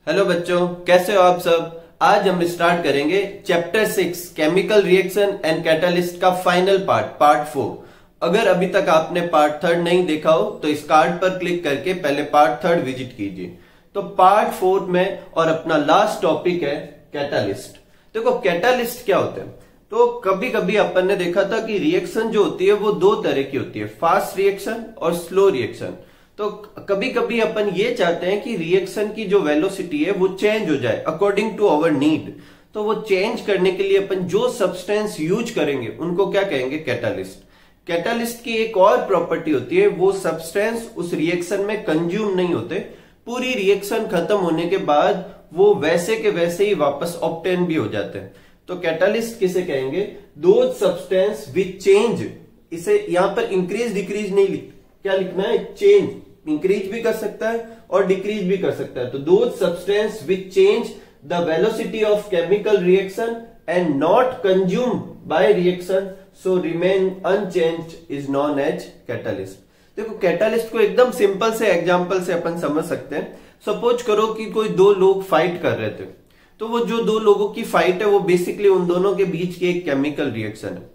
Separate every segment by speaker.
Speaker 1: Hello बच्चों, कैसे हो आप सब। आज हम स्टार्ट करेंगे chapter 6 chemical reaction and catalyst का फाइनल पार्ट 4। अगर अभी तक आपने पार्ट 3 नहीं देखा हो तो इस कार्ड पर क्लिक करके पहले पार्ट 3 विजिट कीजिए। तो पार्ट 4 में और अपना लास्ट टॉपिक है कैटालिस्ट। देखो कैटालिस्ट क्या होते हैं। तो कभी कभी अपन ने देखा था कि रिएक्शन जो होती है वो दो तरह की होती है, फास्ट रिएक्शन और स्लो रिएक्शन। तो कभी कभी अपन ये चाहते हैं कि रिएक्शन की जो वेलोसिटी है वो चेंज हो जाए अकॉर्डिंग टू आवर नीड। तो वो चेंज करने के लिए अपन जो सब्सटेंस यूज करेंगे उनको क्या कहेंगे, कैटालिस्ट। कैटालिस्ट की एक और प्रॉपर्टी होती है, वो सब्सटेंस उस रिएक्शन में कंज्यूम नहीं होते, पूरी रिएक्शन खत्म होने के बाद वो वैसे के वैसे ही वापस ऑब्टेन भी हो जाते हैं। तो कैटालिस्ट किसे कहेंगे, दो सब्सटेंस विच चेंज। इसे यहां पर इंक्रीज डिक्रीज नहीं क्या लिखना है, चेंज। इंक्रीज भी कर सकता है और डिक्रीज भी कर सकता है। तो दो substance which change the velocity of chemical reaction and not consume by reaction so remain unchanged is known as catalyst. देखो कैटालिस्ट को एकदम सिंपल से एग्जांपल से अपन समझ सकते हैं। सपोज करो कि कोई दो लोग फाइट कर रहे थे, तो वो जो दो लोगों की फाइट है वो बेसिकली उन दोनों के बीच की एक केमिकल रिएक्शन है।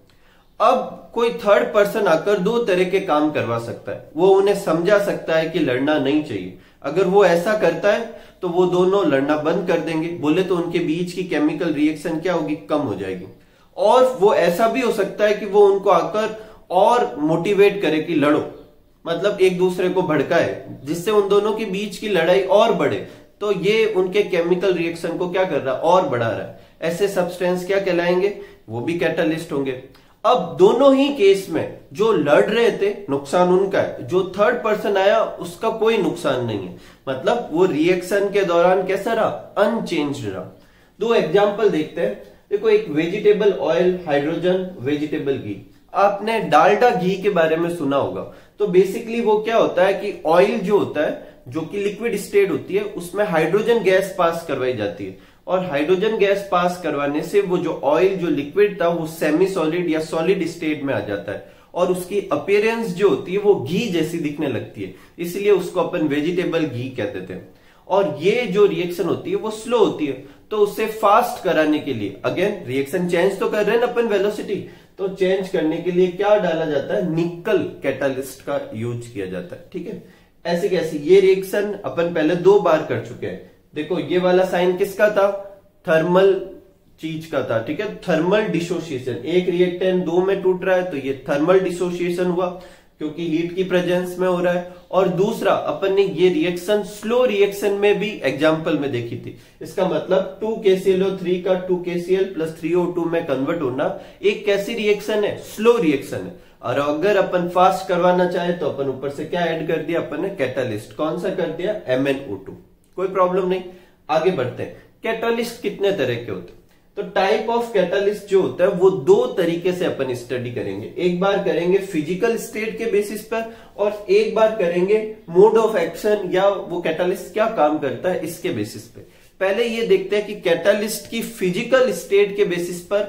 Speaker 1: अब कोई थर्ड पर्सन आकर दो तरह के काम करवा सकता है। वो उन्हें समझा सकता है कि लड़ना नहीं चाहिए। अगर वो ऐसा करता है तो वो दोनों लड़ना बंद कर देंगे, बोले तो उनके बीच की केमिकल रिएक्शन क्या होगी, कम हो जाएगी। और वो ऐसा भी हो सकता है कि वो उनको आकर और मोटिवेट करे कि लड़ो, मतलब एक दूसरे को भड़काए, जिससे उन दोनों के बीच की लड़ाई और बढ़े। तो ये उनके केमिकल रिएक्शन को क्या कर रहा है, और बढ़ा रहा है। ऐसे सब्सटेंस क्या कहलाएंगे, वो भी कैटालिस्ट होंगे। अब दोनों ही केस में जो लड़ रहे थे नुकसान उनका है, जो थर्ड पर्सन आया उसका कोई नुकसान नहीं है। मतलब वो रिएक्शन के दौरान कैसा रहा, अनचेंज्ड रहा। दो एग्जांपल देखते हैं। देखो, एक vegetable oil, hydrogen, vegetable ghee. आपने डालडा घी के बारे में सुना होगा। तो बेसिकली वो क्या होता है कि ऑयल जो होता है, जो कि लिक्विड स्टेट होती है, उसमें हाइड्रोजन गैस पास करवाई जाती है। और हाइड्रोजन गैस पास करवाने से वो जो ऑयल जो लिक्विड था वो सेमी सॉलिड या सॉलिड स्टेट में आ जाता है, और उसकी अपीयरेंस जो होती है वो घी जैसी दिखने लगती है। इसलिए उसको अपन वेजिटेबल घी कहते थे। और ये जो रिएक्शन होती है वो स्लो होती है। तो उसे फास्ट कराने के लिए, अगेन रिएक्शन चेंज तो कर रहे हैं ना अपन वेलोसिटी, तो चेंज करने के लिए क्या डाला जाता है, निकल कैटालिस्ट का यूज किया जाता है। ठीक है, ऐसे कैसे, ये रिएक्शन अपन पहले 2 बार कर चुके हैं। देखो ये वाला साइन किसका था, थर्मल चीज का था। ठीक है, थर्मल डिसोसिएशन। एक रिएक्टेंट 2 में टूट रहा है तो ये थर्मल डिसोसिएशन हुआ, क्योंकि हीट की प्रेजेंस में हो रहा है। और दूसरा, अपन ने ये रिएक्शन स्लो रिएक्शन में भी एग्जांपल में देखी थी। इसका मतलब 2KClO3 का 2KCl + 3O2 में कन्वर्ट होना एक कैसी रिएक्शन है, स्लो रिएक्शन है। और अगर अपन फास्ट करवाना चाहे तो अपन ऊपर से क्या ऐड कर दिया, अपन ने कैटालिस्ट। कौन सा कर दिया, MnO2। कोई प्रॉब्लम नहीं, आगे बढ़ते हैं। कैटालिस्ट कितने तरह के होते हैं। तो टाइप ऑफ कैटालिस्ट जो होता है वो 2 तरीके से अपन स्टडी करेंगे। एक बार करेंगे फिजिकल स्टेट के बेसिस पर, और एक बार करेंगे मोड ऑफ एक्शन या वो कैटालिस्ट क्या काम करता है इसके बेसिस पे। पहले ये देखते हैं कि कैटालिस्ट की फिजिकल स्टेट के बेसिस पर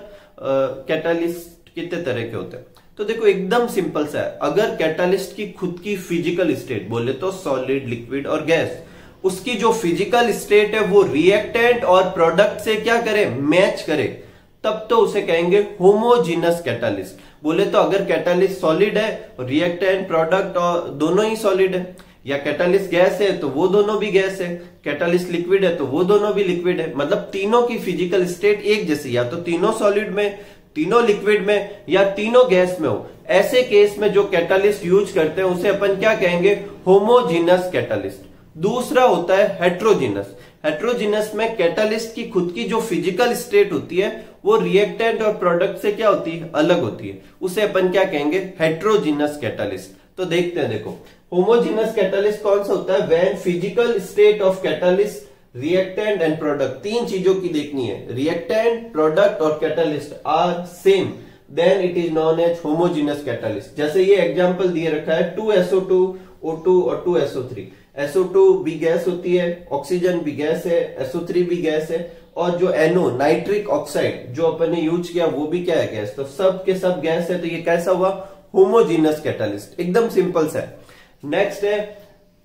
Speaker 1: कैटालिस्ट कितने तरह के होते हैं। तो देखो एकदम सिंपल सा है। अगर कैटालिस्ट की खुद की फिजिकल स्टेट बोले तो सॉलिड, लिक्विड और गैस, उसकी जो फिजिकल स्टेट है वो रिएक्टेंट और प्रोडक्ट से क्या करे, मैच करे, तब तो उसे कहेंगे होमोजीनस कैटालिस्ट। बोले तो अगर कैटालिस्ट सॉलिड है, रिएक्टेंट, प्रोडक्ट और दोनों ही सॉलिड है, या कैटालिस्ट गैस है तो वो दोनों भी गैस है, कैटालिस्ट लिक्विड है तो वो दोनों भी लिक्विड है। मतलब तीनों की फिजिकल स्टेट एक जैसी, या तो तीनों सॉलिड में, तीनों लिक्विड में, या तीनों गैस में हो। ऐसे केस में जो कैटालिस्ट यूज करते हैं उसे अपन क्या कहेंगे, होमोजीनस कैटालिस्ट। दूसरा होता है हेट्रोजीनस। हेट्रोजीनस में कैटालिस्ट की खुद की जो फिजिकल स्टेट होती है वो रिएक्टेंट और प्रोडक्ट से क्या होती है, अलग होती है। उसे अपन क्या कहेंगे, हेट्रोजीनस कैटालिस्ट। तो देखते हैं, देखो होमोजीनस कैटालिस्ट कौन सा होता है, when physical state of catalyst, reactant and product, 3 चीजों की देखनी है, रिएक्टेंट, प्रोडक्ट और catalyst are same, then it is known as homogeneous catalyst. जैसे ये एग्जांपल दिए रखा है 2SO2, O2 और 2SO3। SO2 भी गैस होती है, ऑक्सीजन भी गैस है, SO3 भी गैस है, और जो NO नाइट्रिक ऑक्साइड जो अपन ने यूज किया वो भी क्या है, गैस। तो सब के सब गैस है। तो ये कैसा हुआ, होमोजीनस कैटालिस्ट। एकदम सिंपल सा है। नेक्स्ट है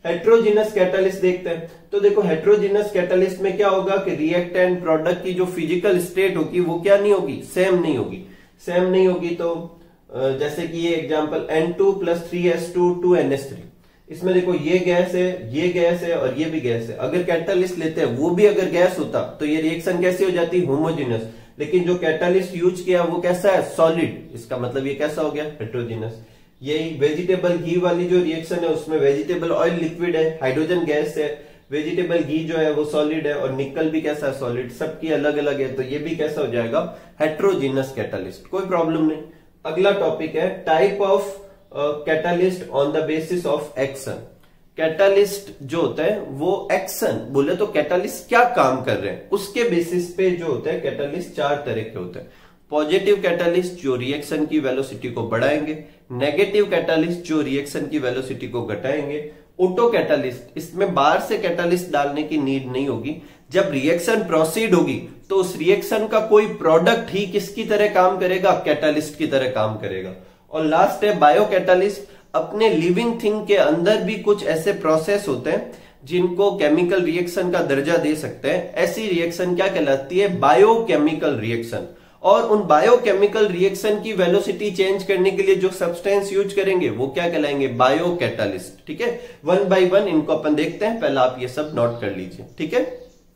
Speaker 1: हेट्रोजीनस कैटालिस्ट देखते हैं। तो देखो हेट्रोजीनस कैटालिस्ट में क्या होगा कि रिएक्टेंट प्रोडक्ट की जो फिजिकल स्टेट होगी वो क्या नहीं होगी, सेम नहीं होगी। तो जैसे कि ये एग्जांपल N2 + 3S2 2NH3, इसमें देखो ये गैस है और ये भी गैस है। अगर कैटालिस्ट लेते हैं वो भी अगर गैस होता तो ये रिएक्शन कैसी हो जाती, होमोजेनस। लेकिन जो कैटालिस्ट यूज किया वो कैसा है, सॉलिड। इसका मतलब ये कैसा हो गया, हेट्रोजीनस। यही वेजिटेबल घी वाली जो रिएक्शन है उसमें वेजिटेबल ऑयल लिक्विड है, हाइड्रोजन गैस है, वेजिटेबल घी जो है वो सॉलिड है और निकल भी कैसा है, सॉलिड। सबकी अलग अलग है, तो ये भी कैसा हो जाएगा, हेट्रोजीनस कैटालिस्ट। कोई प्रॉब्लम नहीं। अगला टॉपिक है type of catalyst on the basis of action. Catalyst जो होता है वो एक्शन, बोले तो कैटालिस्ट क्या काम कर रहे हैं उसके बेसिस पे जो होता है कैटालिस्ट 4 तरह के होते हैं। पॉजिटिव कैटालिस्ट जो रिएक्शन की वेलोसिटी को बढ़ाएंगे, नेगेटिव कैटालिस्ट जो रिएक्शन की वेलोसिटी को घटाएंगे, ऑटो कैटालिस्ट, इसमें बाहर से कैटालिस्ट डालने की नीड नहीं होगी। जब रिएक्शन प्रोसीड होगी तो उस रिएक्शन का कोई प्रोडक्ट ही किसकी तरह काम करेगा, कैटालिस्ट की तरह काम करेगा। और लास्ट है बायो कैटालिस्ट। अपने लिविंग थिंग के अंदर भी कुछ ऐसे प्रोसेस होते हैं जिनको केमिकल रिएक्शन का दर्जा दे सकते हैं। ऐसी रिएक्शन क्या कहलाती है, बायोकेमिकल रिएक्शन। और उन बायोकेमिकल रिएक्शन की वेलोसिटी चेंज करने के लिए जो सब्सटेंस यूज करेंगे वो क्या कहलाएंगे, बायो कैटालिस्ट। ठीक है, 1 by 1 इनको अपन देखते हैं। पहला आप ये सब नोट कर लीजिए। ठीक है,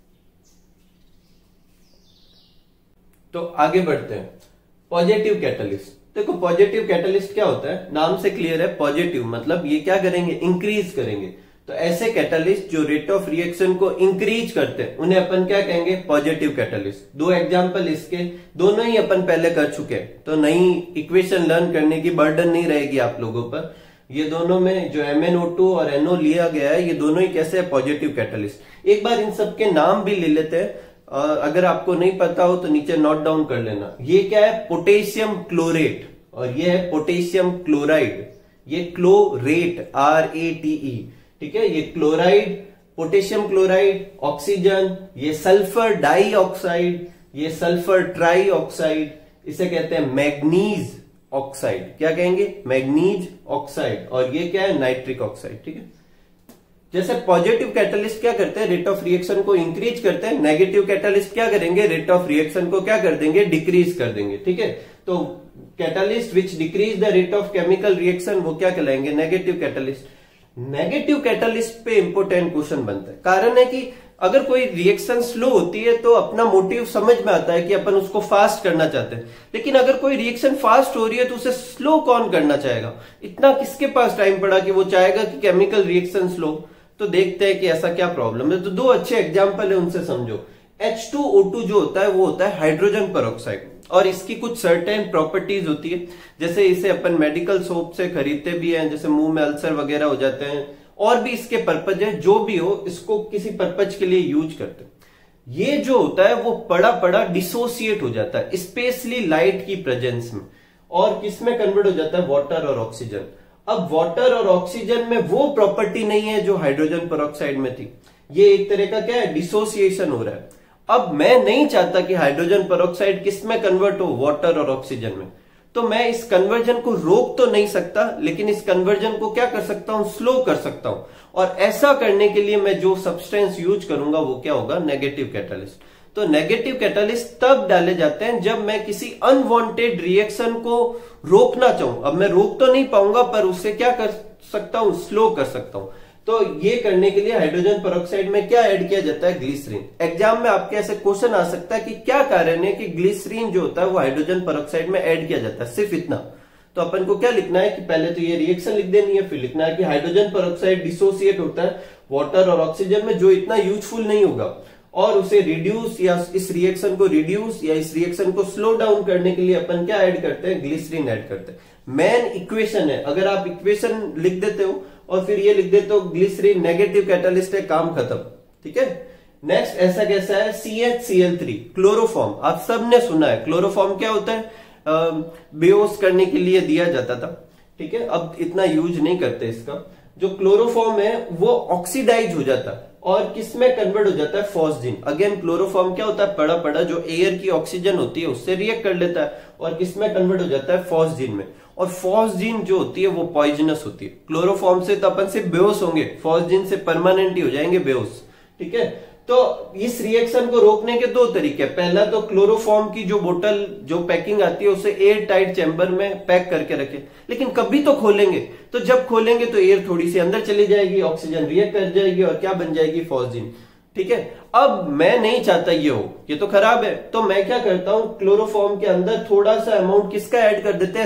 Speaker 1: तो आगे बढ़ते हैं। Positive catalyst. देखो पॉजिटिव कैटालिस्ट क्या होता है, नाम से क्लियर है, पॉजिटिव मतलब ये क्या करेंगे, इंक्रीज करेंगे। तो ऐसे कैटालिस्ट जो रेट ऑफ रिएक्शन को इंक्रीज करते हैं उन्हें अपन क्या कहेंगे, पॉजिटिव कैटालिस्ट। 2 एग्जांपल इसके, दोनों ही अपन पहले कर चुके हैं, तो नई इक्वेशन लर्न करने की बर्डन नहीं रहेगी आप लोगों पर। ये दोनों में जो MnO2 और NO लिया गया है, ये दोनों ही कैसे है, पॉजिटिव कैटालिस्ट। एक बार इन सबके नाम भी ले लेते हैं, अगर आपको नहीं पता हो तो नीचे नोट डाउन कर लेना। ये क्या है, पोटेशियम क्लोरेट, और ये है पोटेशियम क्लोराइड। ये क्लोरेट RATE, ठीक है, ये क्लोराइड, पोटेशियम क्लोराइड, ऑक्सीजन, ये सल्फर डाइऑक्साइड, ये सल्फर ट्राइऑक्साइड, इसे कहते हैं मैग्नीज ऑक्साइड। क्या कहेंगे, मैग्नीज ऑक्साइड। और ये क्या है, नाइट्रिक ऑक्साइड। ठीक है, जैसे पॉजिटिव कैटालिस्ट क्या करते हैं, रेट ऑफ रिएक्शन को इंक्रीज करते हैं। नेगेटिव कैटालिस्ट क्या करेंगे, रेट ऑफ रिएक्शन को क्या कर देंगे, डिक्रीज कर देंगे। ठीक है, तो catalyst which decrease the rate of chemical reaction वो क्या कहलाएंगे, नेगेटिव कैटालिस्ट। नेगेटिव कैटालिस्ट पे इंपोर्टेंट क्वेश्चन बनता है। कारण है कि अगर कोई रिएक्शन स्लो होती है तो अपना मोटिव समझ में आता है कि अपन उसको फास्ट करना चाहते हैं, लेकिन अगर कोई रिएक्शन फास्ट हो रही है तो उसे स्लो कौन करना चाहेगा। इतना किसके पास टाइम पड़ा कि वो चाहेगा कि केमिकल रिएक्शन स्लो। तो देखते हैं कि ऐसा क्या प्रॉब्लम है। तो 2 अच्छे एग्जाम्पल है, उनसे समझो। H2O2 जो होता है वो होता है हाइड्रोजन पेरोक्साइड, और इसकी कुछ सर्टेन प्रॉपर्टीज होती है। जैसे इसे अपन मेडिकल सोप से खरीदते भी हैं, जैसे मुंह में अल्सर वगैरह हो जाते हैं, और भी इसके पर्पज है, जो भी हो इसको किसी पर्पज के लिए यूज करते हैं। ये जो होता है वो पड़ा पड़ा डिसोसिएट हो जाता है, स्पेशली लाइट की प्रेजेंस में, और किसमें कन्वर्ट हो जाता है, वाटर और ऑक्सीजन। अब वाटर और ऑक्सीजन में वो प्रॉपर्टी नहीं है जो हाइड्रोजन पेरोक्साइड में थी। ये एक तरह का क्या है, डिसोसिएशन हो रहा है। अब मैं नहीं चाहता कि हाइड्रोजन पेरोक्साइड किस में कन्वर्ट हो, वाटर और ऑक्सीजन में। तो मैं इस कन्वर्जन को रोक तो नहीं सकता, लेकिन इस कन्वर्जन को क्या कर सकता हूं, स्लो कर सकता हूं। और ऐसा करने के लिए मैं जो सब्सटेंस यूज करूंगा वो क्या होगा, नेगेटिव कैटालिस्ट। तो नेगेटिव कैटालिस्ट तब डाले जाते हैं जब मैं किसी अनवांटेड रिएक्शन को रोकना चाहूं। अब मैं रोक तो नहीं पाऊंगा, पर उससे क्या कर सकता हूं, स्लो कर सकता हूं। तो ये करने के लिए हाइड्रोजन पेरोक्साइड में क्या ऐड किया जाता है, ग्लिसरीन। एग्जाम में आपके ऐसे क्वेश्चन आ सकता है कि क्या कारण है कि ग्लिसरीन जो होता है वो हाइड्रोजन पेरोक्साइड में ऐड किया जाता है, सिर्फ इतना। तो अपन को क्या लिखना है कि पहले तो ये रिएक्शन लिख देनी है, फिर लिखना है कि हाइड्रोजन पेरोक्साइड डिसोसिएट होता है वाटर और ऑक्सीजन में, जो इतना यूजफुल नहीं होगा, और उसे रिड्यूस या इस रिएक्शन को रिड्यूस या इस रिएक्शन को स्लो डाउन करने के लिए अपन क्या ऐड करते हैं, ग्लिसरीन ऐड करते हैं। मेन इक्वेशन है। अगर आप इक्वेशन लिख देते हो और फिर ये लिख देते हो ग्लिसरीन नेगेटिव कैटालिस्ट है, काम खत्म। ठीक है, नेक्स्ट ऐसा कैसा है, CHCl3 क्लोरोफॉर्म। आप सबने सुना है क्लोरोफॉर्म क्या होता है, बेहोश करने के लिए दिया जाता था। ठीक है, अब इतना यूज नहीं करते इसका। जो क्लोरोफॉर्म है वो ऑक्सीडाइज हो जाता है और किसमें कन्वर्ट हो जाता है, फॉस्जिन। अगेन क्लोरोफॉर्म क्या होता है, पड़ा पड़ा जो एयर की ऑक्सीजन होती है उससे रिएक्ट कर लेता है और किसमें कन्वर्ट हो जाता है, फॉस्जिन में। और फॉस्जीन जो होती है वो पॉइजनस होती है। क्लोरोफॉर्म से तो अपन से बेहोश होंगे, फॉस्जीन से परमानेंट ही हो जाएंगे बेहोश। ठीक है, तो इस रिएक्शन को रोकने के दो तरीके। पहला तो क्लोरोफॉर्म की जो बोतल जो पैकिंग आती है उसे एयर टाइट चैम्बर में पैक करके रखें, लेकिन कभी तो खोलेंगे, तो जब खोलेंगे तो एयर थोड़ी सी अंदर चली जाएगी, ऑक्सीजन रिएक्ट कर जाएगी और क्या बन जाएगी, फॉस्जीन। ठीक है, अब मैं नहीं चाहता ये हो, ये तो खराब है, तो मैं क्या करता हूं, क्लोरोफॉर्म के अंदर थोड़ा सा अमाउंट किसका ऐड कर देते हैं,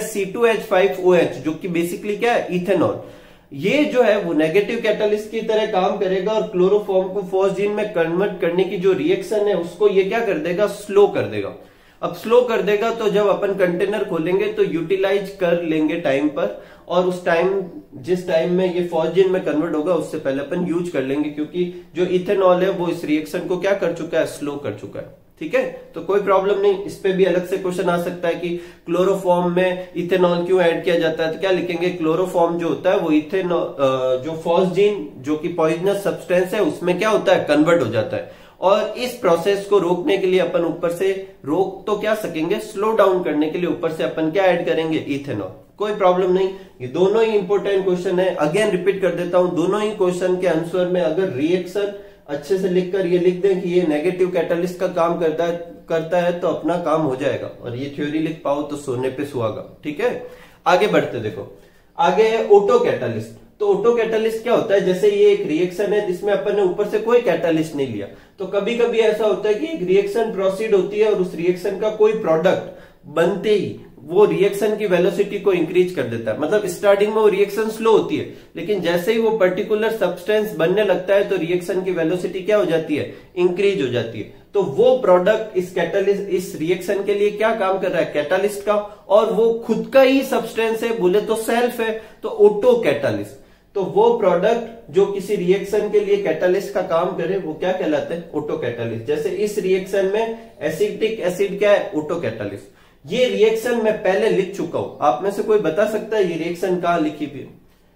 Speaker 1: C2H5OH, जो कि बेसिकली क्या है, इथेनॉल। ये जो है वो नेगेटिव कैटालिस्ट की तरह काम करेगा और क्लोरोफॉर्म को फॉस्जीन में कन्वर्ट करने की जो रिएक्शन है उसको ये क्या कर देगा, स्लो कर देगा। अब स्लो कर देगा तो जब अपन कंटेनर खोलेंगे तो यूटिलाइज कर लेंगे टाइम पर, और उस टाइम जिस टाइम में ये फॉस्जीन में कन्वर्ट होगा उससे पहले अपन यूज कर लेंगे, क्योंकि जो इथेनॉल है वो इस रिएक्शन को क्या कर चुका है, स्लो कर चुका है। ठीक है, तो कोई प्रॉब्लम नहीं। इस पे भी अलग से क्वेश्चन आ सकता है कि क्लोरोफॉर्म में इथेनॉल क्यों ऐड किया जाता है, तो क्या लिखेंगे, क्लोरोफॉर्म जो होता है वो इथेनॉल जो फॉस्जीन जो कि पॉइजनस सब्सटेंस है उसमें क्या होता है, कन्वर्ट हो जाता है। और इस प्रोसेस को रोकने के लिए अपन ऊपर से रोक तो क्या सकेंगे, स्लो डाउन करने के लिए ऊपर से अपन क्या ऐड करेंगे, इथेनॉल। कोई प्रॉब्लम नहीं, ये दोनों ही इंपॉर्टेंट क्वेश्चन है। अगेन रिपीट कर देता हूं, दोनों ही क्वेश्चन के आंसर में अगर रिएक्शन अच्छे से लिखकर ये लिख दें कि ये नेगेटिव कैटालिस्ट का काम करता है तो अपना काम हो जाएगा, और ये थ्योरी लिख पाओ तो सोने पे सुहागा। ठीक है, आगे बढ़ते, देखो आगे है ऑटो कैटालिस्ट। तो ऑटो कैटालिस्ट क्या होता है, जैसे ये एक रिएक्शन है जिसमें अपन ने ऊपर से कोई कैटालिस्ट नहीं लिया, तो कभी कभी ऐसा होता है कि एक रिएक्शन प्रोसीड होती है और उस रिएक्शन का कोई प्रोडक्ट बनते ही वो रिएक्शन की वेलोसिटी को इंक्रीज कर देता है। मतलब स्टार्टिंग में वो रिएक्शन स्लो होती है, लेकिन जैसे ही वो पर्टिकुलर सब्सटेंस बनने लगता है तो रिएक्शन की वेलोसिटी क्या हो जाती है, इंक्रीज हो जाती है। तो वो प्रोडक्ट इस कैटालिस्ट, इस रिएक्शन के लिए क्या काम कर रहा है, कैटालिस्ट का, और वो खुद का ही सब्सटेंस है, बोले तो सेल्फ है, तो ऑटो कैटालिस्ट। तो वो प्रोडक्ट जो किसी रिएक्शन के लिए कैटालिस्ट का काम करे वो क्या कहलाते हैं, ऑटो कैटालिस्ट। जैसे इस रिएक्शन में एसिटिक एसिड क्या है, ऑटो कैटालिस्ट। ये रिएक्शन मैं पहले लिख चुका हूं, आप में से कोई बता सकता है ये रिएक्शन कहां लिखी हुई है।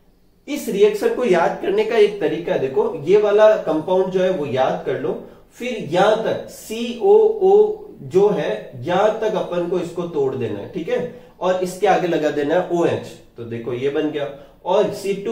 Speaker 1: इस रिएक्शन को याद करने का एक तरीका है, देखो ये वाला कंपाउंड जो है वो याद कर लो, फिर यहां तक COO जो है यहां तक अपन को इसको तोड़ देना है। ठीक है, और इसके आगे लगा देना है OH, तो देखो ये बन गया, और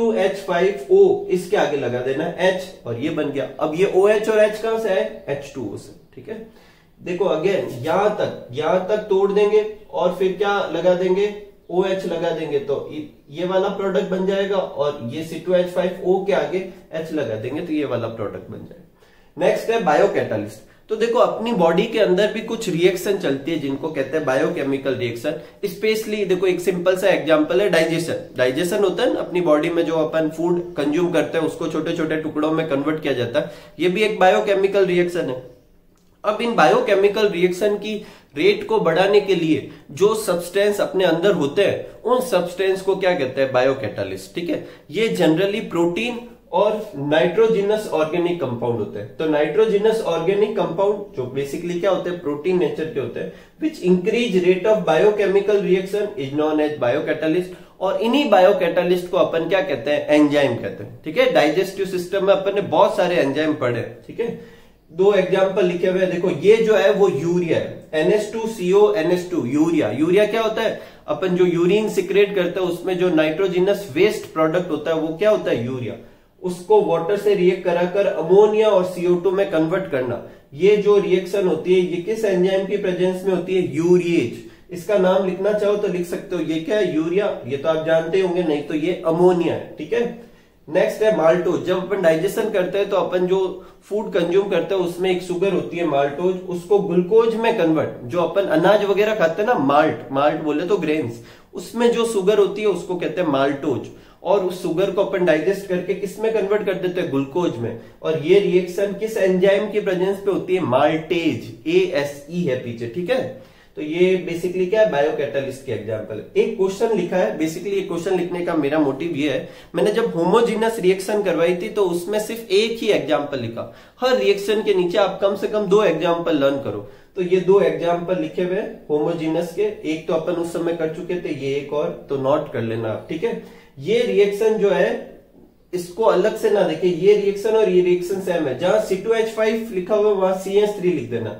Speaker 1: C2H5O इसके आगे लगा देना है H, और ये बन गया। अब ये OH और H कहां से है, H2O से। ठीक है, देखो अगेन यहां तक तोड़ देंगे और फिर क्या लगा देंगे, OH लगा देंगे, तो ये वाला प्रोडक्ट बन जाएगा, और ये C2H5O के आगे H लगा देंगे तो ये वाला प्रोडक्ट बन जाएगा। नेक्स्ट है बायोकैटालिस्ट। तो देखो अपनी बॉडी के अंदर भी कुछ रिएक्शन चलती है जिनको कहते हैं बायोकेमिकल रिएक्शन। स्पेशली देखो एक सिंपल सा एग्जांपल है डाइजेशन होता है ना अपनी बॉडी में, जो अपन फूड कंज्यूम करते हैं उसको छोटे छोटे टुकड़ों में कन्वर्ट किया जाता है, ये भी एक बायोकेमिकल रिएक्शन है। अब इन बायोकेमिकल रिएक्शन की रेट को बढ़ाने के लिए जो सब्सटेंस अपने अंदर होते हैं उन सब्सटेंस को क्या कहते हैं, बायोकैटालिस्ट। ठीक है, ये जनरली प्रोटीन और नाइट्रोजिनस ऑर्गेनिक कंपाउंड होते हैं। तो नाइट्रोजिनस ऑर्गेनिक कंपाउंड जो बेसिकली क्या होते हैं, प्रोटीन नेचर के होते हैं, which increase rate of biochemical reaction is known as biocatalyst. और इन्हीं बायोकैटालिस्ट को अपन क्या कहते हैं, एंजाइम कहते हैं। ठीक है, डाइजेस्टिव सिस्टम में अपन ने बहुत सारे एंजाइम पढ़े। ठीक है, दो एग्जाम्पल लिखे हुए हैं, देखो ये जो है वो यूरिया है, NH2CO NH2 यूरिया। यूरिया क्या होता है, अपन जो यूरिन सिक्रेट करते हैं उसमें जो नाइट्रोजिनस वेस्ट प्रोडक्ट होता है वो क्या होता है, यूरिया। उसको वाटर से रिएक्ट कराकर अमोनिया और CO2 में कन्वर्ट करना, ये जो रिएक्शन होती है ये किस एंजाइम की प्रेजेंस में होती है, यूरिएज। इसका नाम लिखना चाहो तो लिख सकते हो, ये क्या है, यूरिया, ये तो आप जानते होंगे, नहीं तो ये अमोनिया है। ठीक है, नेक्स्ट है माल्टोज। जब अपन डाइजेशन करते हैं तो अपन जो फूड कंज्यूम करते हैं उसमें एक शुगर होती है माल्टोज, उसको ग्लूकोज में कन्वर्ट, जो अपन अनाज वगैरह खाते हैं ना, माल्ट बोले तो ग्रेन्स, उसमें जो शुगर होती है उसको कहते हैं माल्टोज। और उस शुगर को अपन डाइजेस्ट करके किस में कन्वर्ट कर देते हैं, ग्लूकोज में। और ये रिएक्शन किस एंजाइम की प्रेजेंस पे होती है, माल्टेज, ASE है पीछे। ठीक है, तो ये बेसिकली क्या है, बायोकैटालिस्ट के एग्जांपल। एक क्वेश्चन लिखा है, बेसिकली ये क्वेश्चन लिखने का मेरा मोटिव ये है, मैंने जब होमोजीनस रिएक्शन करवाई थी तो उसमें सिर्फ एक ही एग्जांपल लिखा। हर रिएक्शन के नीचे आप कम से कम 2 एग्जांपल लर्न करो। तो ये 2 एग्जांपल लिखे हुए होमोजीनस के, एक तो अपन उस समय कर चुके थे, ये एक और, तो नोट कर लेना आप। ठीक है, ये रिएक्शन जो है इसको अलग से ना देखे, ये रिएक्शन और ये रिएक्शन सेम है। जहां C2H5 लिखा हुआ वहां CH3 लिख देना।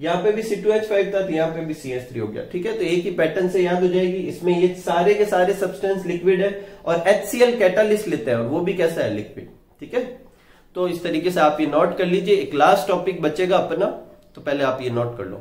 Speaker 1: यहाँ पे भी C2H5 था तो यहाँ पे भी CH3 हो गया। ठीक है, तो एक ही पैटर्न से याद हो जाएगी। इसमें ये सारे के सारे सब्सटेंस लिक्विड है और HCl कैटालिस्ट लेते हैं और वो भी कैसा है, लिक्विड। ठीक है, तो इस तरीके से आप ये नोट कर लीजिए। एक लास्ट टॉपिक बचेगा अपना, तो पहले आप ये नोट कर लो।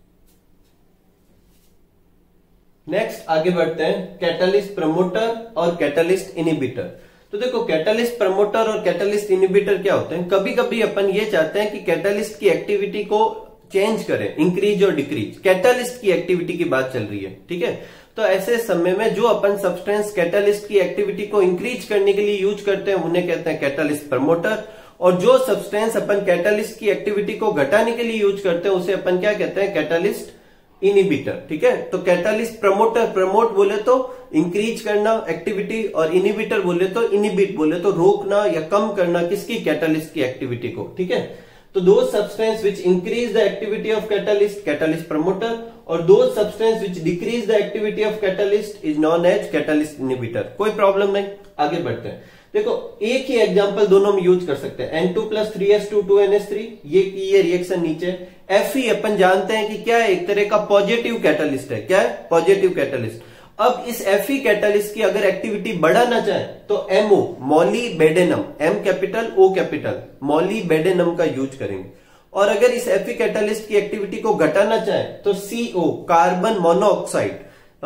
Speaker 1: नेक्स्ट आगे बढ़ते हैं, कैटालिस्ट प्रमोटर और कैटालिस्ट इनिबिटर। तो देखो, कैटालिस्ट प्रमोटर और कैटालिस्ट इनिबिटर क्या होते हैं। कभी कभी अपन ये चाहते हैं कि कैटालिस्ट की एक्टिविटी को चेंज करें, इंक्रीज और डिक्रीज। कैटालिस्ट की एक्टिविटी की बात चल रही है। ठीक है, तो ऐसे समय में जो अपन सब्सटेंस कैटालिस्ट की एक्टिविटी को इंक्रीज करने के लिए यूज करते हैं उन्हें कहते हैं कैटालिस्ट प्रमोटर, और जो सब्सटेंस अपन कैटालिस्ट की एक्टिविटी को घटाने के लिए यूज करते हैं उसे अपन क्या कहते हैं, कैटालिस्ट इनिबिटर। ठीक है, तो कैटालिस्ट प्रमोटर, प्रमोट बोले तो इंक्रीज करना एक्टिविटी, और इनिबिटर बोले तो इनिबिट बोले तो रोकना या कम करना किसकी, कैटालिस्ट की एक्टिविटी को। ठीक है, तो दो substance which increase the activity of catalyst, catalyst promoter, और दो substance which decrease the activity of catalyst is known as catalyst inhibitor. कोई प्रॉब्लम नहीं, आगे बढ़ते हैं। देखो, एक ही एग्जांपल दोनों में यूज कर सकते हैं। N2+3S2 2NH3, ये रिएक्शन नीचे। Fe अपन जानते हैं कि क्या है, एक तरह का पॉजिटिव कैटालिस्ट है। क्या है, पॉजिटिव कैटालिस्ट। अब इस Fe कैटालिस्ट की अगर एक्टिविटी बढ़ाना चाहे तो MO, molybdenum, M capital O capital, molybdenum का यूज करेंगे। और अगर इस Fe कैटालिस्ट की एक्टिविटी को घटाना चाहे तो CO, कार्बन मोनोऑक्साइड,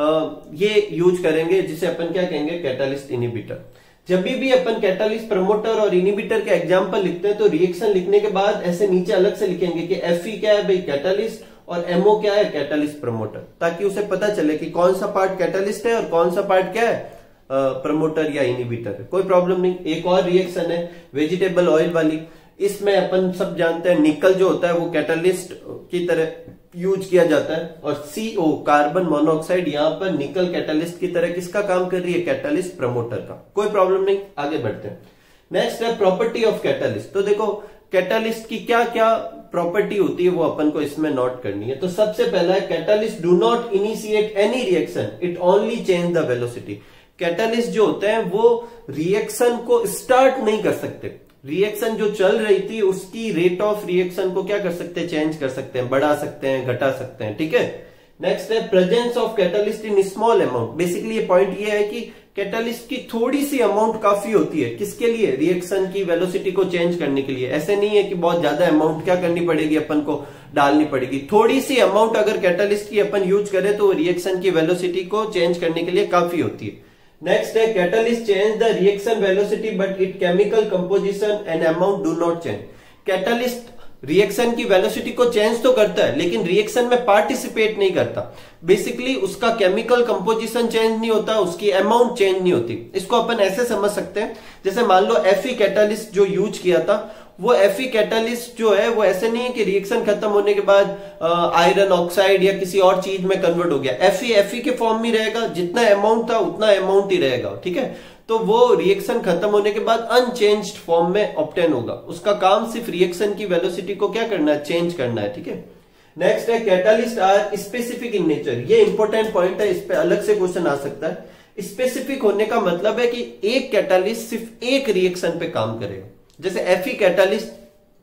Speaker 1: ये यूज करेंगे, जिसे अपन क्या कहेंगे, कैटालिस्ट इनिबिटर। जब भी अपन कैटालिस्ट प्रमोटर और इनिबिटर के एग्जांपल लिखते हैं तो रिएक्शन लिखने के बाद ऐसे नीचे अलग से लिखेंगे कि Fe क्या है भाई, कैटालिस्ट, और MO क्या है, कैटालिस्ट प्रमोटर, ताकि उसे पता चले कि कौन सा पार्ट कैटालिस्ट है और कौन सा पार्ट क्या है, प्रमोटर या इनिबिटर है। कोई प्रॉब्लम नहीं। एक और रिएक्शन है वेजिटेबल ऑयल वाली। इसमें अपन सब जानते हैं निकल जो होता है वो कैटालिस्ट की तरह यूज किया जाता है, और CO, कार्बन मोनोऑक्साइड, यहाँ पर निकल कैटालिस्ट की तरह किसका काम कर रही है, कैटालिस्ट प्रमोटर का। कोई प्रॉब्लम नहीं, आगे बढ़ते हैं। नेक्स्ट है प्रॉपर्टी ऑफ कैटालिस्ट। तो देखो, कैटालिस्ट की क्या क्या प्रॉपर्टी होती है वो अपन को इसमें नोट करनी है। तो सबसे पहला है, catalyst do not initiate any reaction, it only change the velocity. Catalyst जो होते हैं वो रिएक्शन को स्टार्ट नहीं कर सकते। रिएक्शन जो चल रही थी उसकी रेट ऑफ रिएक्शन को क्या कर सकते हैं, चेंज कर सकते हैं, बढ़ा सकते हैं, घटा सकते हैं। ठीक है, नेक्स्ट है presence of catalyst in small amount. Basically ये पॉइंट ये है कि कैटालिस्ट की थोड़ी सी अमाउंट काफी होती है, किसके लिए, रिएक्शन की वेलोसिटी को चेंज करने के लिए। ऐसे नहीं है कि बहुत ज्यादा अमाउंट क्या करनी पड़ेगी, अपन को डालनी पड़ेगी। थोड़ी सी अमाउंट अगर कैटालिस्ट की अपन यूज करें तो रिएक्शन की वेलोसिटी को चेंज करने के लिए काफी होती है। नेक्स्ट है, catalyst change the reaction velocity but it chemical composition and amount do not change. Catalyst reaction की वेलोसिटी को चेंज तो करता है लेकिन रिएक्शन में पार्टिसिपेट नहीं करता। बेसिकली उसका केमिकल कंपोजिशन चेंज नहीं होता, उसकी अमाउंट चेंज नहीं होती। इसको अपन ऐसे समझ सकते हैं, जैसे मान लो Fe कैटालिस्ट जो यूज किया था, वो Fe कैटालिस्ट जो है वो ऐसे नहीं है कि रिएक्शन खत्म होने के बाद आयरन ऑक्साइड या किसी और चीज में कन्वर्ट हो गया। Fe के फॉर्म में रहेगा, जितना अमाउंट था उतना अमाउंट ही रहेगा। ठीक है, तो वो रिएक्शन खत्म होने के बाद अनचेंज्ड फॉर्म में ऑब्टेन होगा। उसका काम सिर्फ रिएक्शन की वेलोसिटी को क्या करना है, चेंज करना है। ठीक है, नेक्स्ट है, catalyst are specific in nature. ये इंपॉर्टेंट पॉइंट है, इस पे अलग से क्वेश्चन आ सकता है। स्पेसिफिक होने का मतलब है कि एक कैटालिस्ट सिर्फ एक रिएक्शन पे काम करेगा। जैसे Fe कैटालिस्ट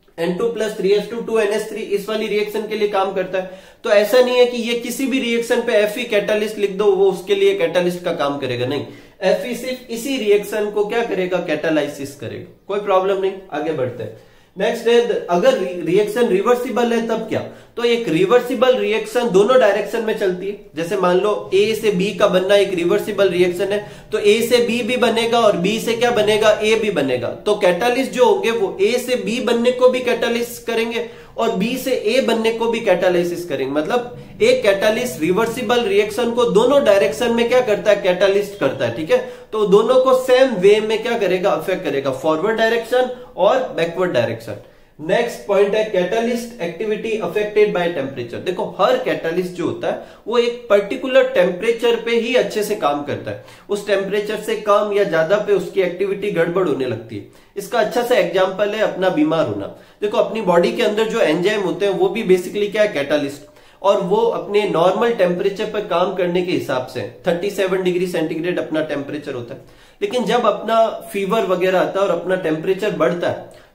Speaker 1: N2+3S2 2NH3 इस वाली रिएक्शन के लिए काम करता है, तो ऐसा नहीं है कि ये किसी भी रिएक्शन पे Fe कैटालिस्ट लिख दो वो उसके लिए कैटालिस्ट का काम करेगा। नहीं, Fe सिर्फ इसी रिएक्शन को क्या करेगा, कैटालाइसिस करेगा। कोई प्रॉब्लम नहीं, आगे बढ़ते हैं। नेक्स्ट है, अगर रिएक्शन रिवर्सिबल है तब क्या। तो एक रिवर्सिबल रिएक्शन दोनों डायरेक्शन में चलती है। जैसे मान लो A से B का बनना एक रिवर्सिबल रिएक्शन है, तो A से B भी बनेगा और B से क्या बनेगा, A भी बनेगा। तो कैटालिस्ट जो होंगे वो A से B बनने को भी कैटालिस्ट करेंगे और B से A बनने को भी कैटालिसिस करेंगे। मतलब एक कैटालिस्ट रिवर्सिबल रिएक्शन को दोनों डायरेक्शन में क्या करता है, कैटालिस्ट करता है। ठीक है, तो दोनों को सेम वे में क्या करेगा, अफेक्ट करेगा, फॉरवर्ड डायरेक्शन और बैकवर्ड डायरेक्शन। नेक्स्ट पॉइंट है, catalyst activity affected by temperature. देखो, हर कैटालिस्ट जो होता है वो एक पर्टिकुलर टेम्परेचर पे ही अच्छे से काम करता है। उस टेम्परेचर से कम या ज्यादा पे उसकी एक्टिविटी गड़बड़ होने लगती है। इसका अच्छा सा एग्जांपल है अपना बीमार होना। देखो, अपनी बॉडी के अंदर जो एंजाइम होते हैं वो भी बेसिकली क्या है, कैटालिस्ट, और वो अपने नॉर्मल टेम्परेचर पर काम करने के हिसाब से 37 डिग्री सेंटीग्रेड अपना टेम्परेचर होता है। लेकिन जब अपना फीवर वगैरह आता है और अपना टेम्परेचर बढ़ता है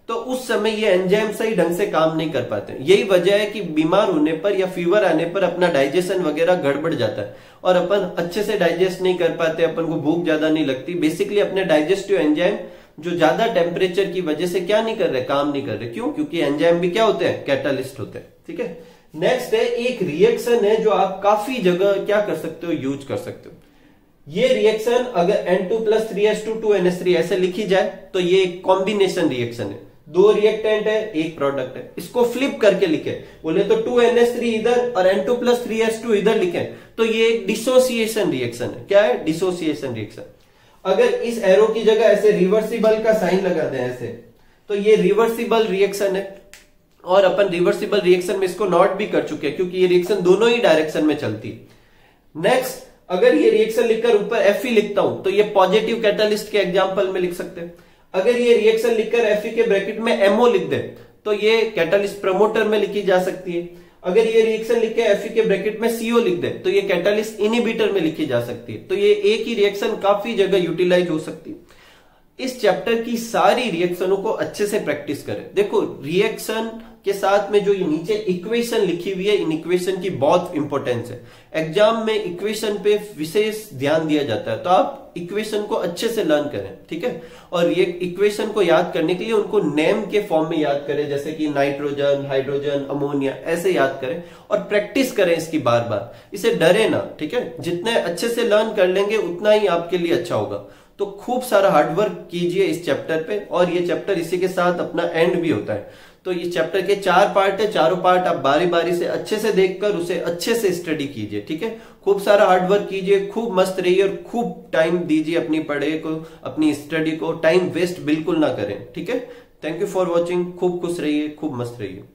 Speaker 1: तो उस समय ये एंजाइम सही ढंग से काम नहीं कर पाते। यही वजह है कि बीमार होने पर या फीवर आने पर अपना डाइजेशन वगैरह गड़बड़ जाता है और अपन अच्छे से डाइजेस्ट नहीं कर पाते, अपन को भूख ज्यादा नहीं लगती। बेसिकली अपने डाइजेस्टिव एंजाइम जो ज्यादा टेम्परेचर की वजह से क्या नहीं कर रहे, काम नहीं कर रहे। क्यों? क्योंकि एंजाइम भी क्या होते हैं, कैटालिस्ट होते हैं। ठीक है, नेक्स्ट है एक रिएक्शन है जो आप काफी जगह क्या कर सकते हो, यूज कर सकते हो। ये रिएक्शन अगर N2+3H2 2NH3 ऐसे लिखी जाए तो ये एक कॉम्बिनेशन रिएक्शन है। दो रिएक्टेंट है, एक प्रोडक्ट है। इसको फ्लिप करके लिखे, बोले तो 2NH3 इधर और N2+3H2 इधर लिखे तो ये एक डिसोसिएशन रिएक्शन है। क्या है? Dissociation reaction. अगर इस एरो की जगह ऐसे रिवर्सिबल का साइन लगा दें ऐसे, तो ये रिवर्सिबल रिएक्शन है। और अपन रिवर्सिबल रिएक्शन में इसको नोट भी कर चुके हैं क्योंकि ये रिएक्शन दोनों ही डायरेक्शन में चलती है। नेक्स्ट, अगर ये रिएक्शन लिखकर ऊपर Fe लिखता हूं तो ये पॉजिटिव कैटालिस्ट के एग्जांपल में लिख सकते हैं। अगर ये रिएक्शन लिखकर Fe के ब्रैकेट में MO लिख दे तो ये कैटालिस्ट प्रमोटर में लिखी जा सकती है। अगर ये रिएक्शन लिख के Fe के ब्रैकेट में CO लिख दे तो ये कैटालिस्ट इनहिबिटर में लिखी जा सकती है। तो ये एक ही रिएक्शन काफी जगह यूटिलाइज हो सकती है। इस चैप्टर की सारी रिएक्शनों को अच्छे से प्रैक्टिस करें। देखो, रिएक्शन के साथ में जो ये नीचे इक्वेशन लिखी हुई है, इन इक्वेशन की बहुत इंपॉर्टेंस है। एग्जाम में इक्वेशन पे विशेष ध्यान दिया जाता है, तो आप इक्वेशन को अच्छे से लर्न करें। ठीक है, और ये इक्वेशन को याद करने के लिए उनको नेम के फॉर्म में याद करें, जैसे कि नाइट्रोजन, हाइड्रोजन, अमोनिया, ऐसे याद करें और प्रैक्टिस करें इसकी बार बार। इसे डरे ना। ठीक है, जितने अच्छे से लर्न कर लेंगे उतना ही आपके लिए अच्छा होगा। तो खूब सारा हार्डवर्क कीजिए इस चैप्टर पे, और ये चैप्टर इसी के साथ अपना एंड भी होता है। तो ये चैप्टर के 4 पार्ट है, चारों पार्ट आप बारी बारी से अच्छे से देखकर उसे अच्छे से स्टडी कीजिए। ठीक है, खूब सारा हार्डवर्क कीजिए, खूब मस्त रहिए और खूब टाइम दीजिए अपनी पढ़ाई को, अपनी स्टडी को। टाइम वेस्ट बिल्कुल ना करें। ठीक है, थैंक यू फॉर वॉचिंग। खूब खुश रहिए, खूब मस्त रहिए।